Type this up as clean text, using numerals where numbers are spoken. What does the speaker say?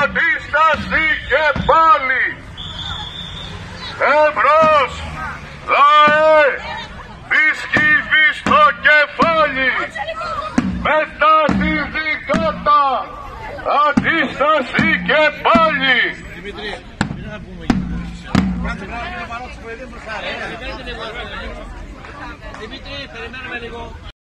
Αντίσταση και πάλι. Εμπρός, λαέ, δυσκύβει στο κεφάλι. Με τα συνδικάτα, αντίσταση και πάλι. Δημήτρη, τι να πούμε. Δημήτρη, περιμένουμε λίγο.